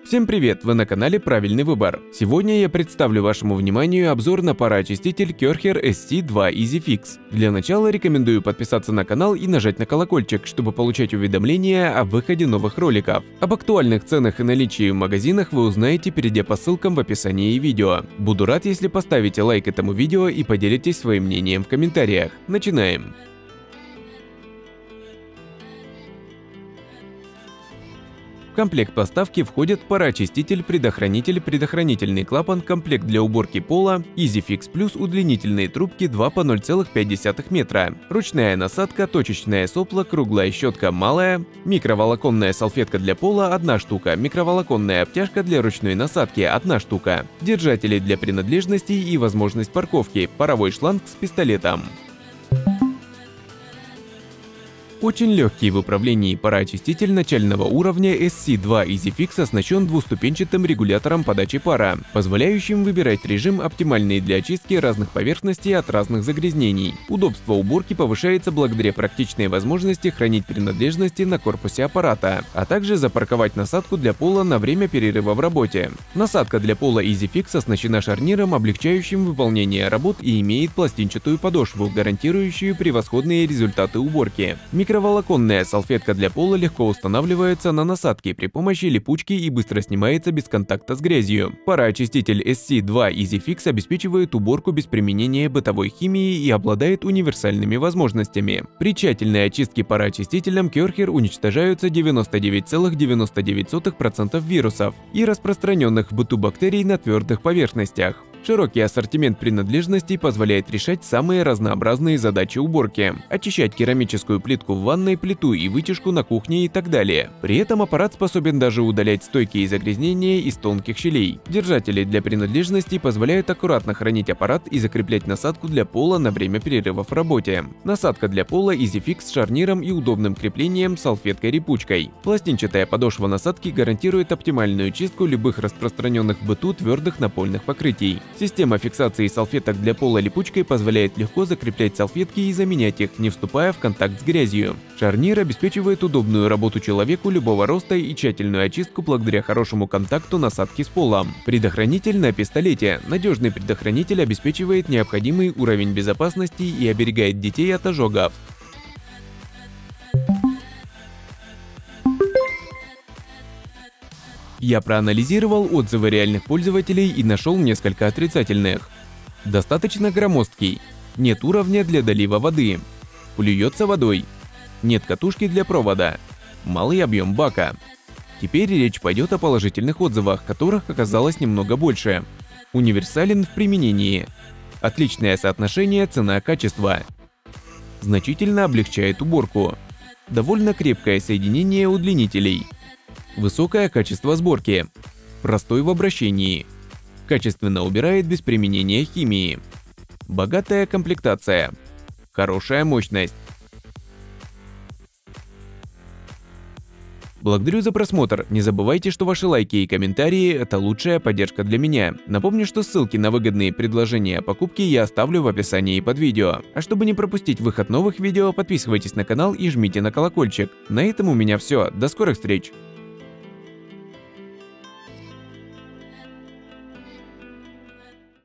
Всем привет! Вы на канале Правильный выбор. Сегодня я представлю вашему вниманию обзор на пароочиститель Керхер SC2 EasyFix. Для начала рекомендую подписаться на канал и нажать на колокольчик, чтобы получать уведомления о выходе новых роликов. Об актуальных ценах и наличии в магазинах вы узнаете, перейдя по ссылкам в описании видео. Буду рад, если поставите лайк этому видео и поделитесь своим мнением в комментариях. Начинаем! В комплект поставки входят пароочиститель, предохранитель, предохранительный клапан, комплект для уборки пола, EasyFix Plus, удлинительные трубки 2 по 0,5 метра, ручная насадка, точечное сопло, круглая щетка малая, микроволоконная салфетка для пола 1 штука, микроволоконная обтяжка для ручной насадки 1 штука, держатели для принадлежностей и возможность парковки, паровой шланг с пистолетом. Очень легкий в управлении пароочиститель начального уровня SC2 EasyFix оснащен двуступенчатым регулятором подачи пара, позволяющим выбирать режим, оптимальный для очистки разных поверхностей от разных загрязнений. Удобство уборки повышается благодаря практичной возможности хранить принадлежности на корпусе аппарата, а также запарковать насадку для пола на время перерыва в работе. Насадка для пола EasyFix оснащена шарниром, облегчающим выполнение работ, и имеет пластинчатую подошву, гарантирующую превосходные результаты уборки. Микроволоконная салфетка для пола легко устанавливается на насадке при помощи липучки и быстро снимается без контакта с грязью. Пароочиститель SC2 EasyFix обеспечивает уборку без применения бытовой химии и обладает универсальными возможностями. При тщательной очистке пароочистителем Керхер уничтожаются 99,99% вирусов и распространенных в быту бактерий на твердых поверхностях. Широкий ассортимент принадлежностей позволяет решать самые разнообразные задачи уборки, очищать керамическую плитку в ванной, плиту и вытяжку на кухне и так далее. При этом аппарат способен даже удалять стойкие загрязнения из тонких щелей. Держатели для принадлежностей позволяют аккуратно хранить аппарат и закреплять насадку для пола на время перерывов в работе. Насадка для пола EasyFix с шарниром и удобным креплением салфеткой-репучкой. Пластинчатая подошва насадки гарантирует оптимальную чистку любых распространенных в быту твердых напольных покрытий. Система фиксации салфеток для пола липучкой позволяет легко закреплять салфетки и заменять их, не вступая в контакт с грязью. Шарнир обеспечивает удобную работу человеку любого роста и тщательную очистку благодаря хорошему контакту насадки с полом. Предохранитель на пистолете. Надежный предохранитель обеспечивает необходимый уровень безопасности и оберегает детей от ожогов. Я проанализировал отзывы реальных пользователей и нашел несколько отрицательных. Достаточно громоздкий. Нет уровня для долива воды. Плюется водой. Нет катушки для провода. Малый объем бака. Теперь речь пойдет о положительных отзывах, которых оказалось немного больше. Универсален в применении. Отличное соотношение цена-качество. Значительно облегчает уборку. Довольно крепкое соединение удлинителей. Высокое качество сборки. Простой в обращении. Качественно убирает без применения химии. Богатая комплектация. Хорошая мощность. Благодарю за просмотр. Не забывайте, что ваши лайки и комментарии – это лучшая поддержка для меня. Напомню, что ссылки на выгодные предложения о покупке я оставлю в описании под видео. А чтобы не пропустить выход новых видео, подписывайтесь на канал и жмите на колокольчик. На этом у меня все. До скорых встреч!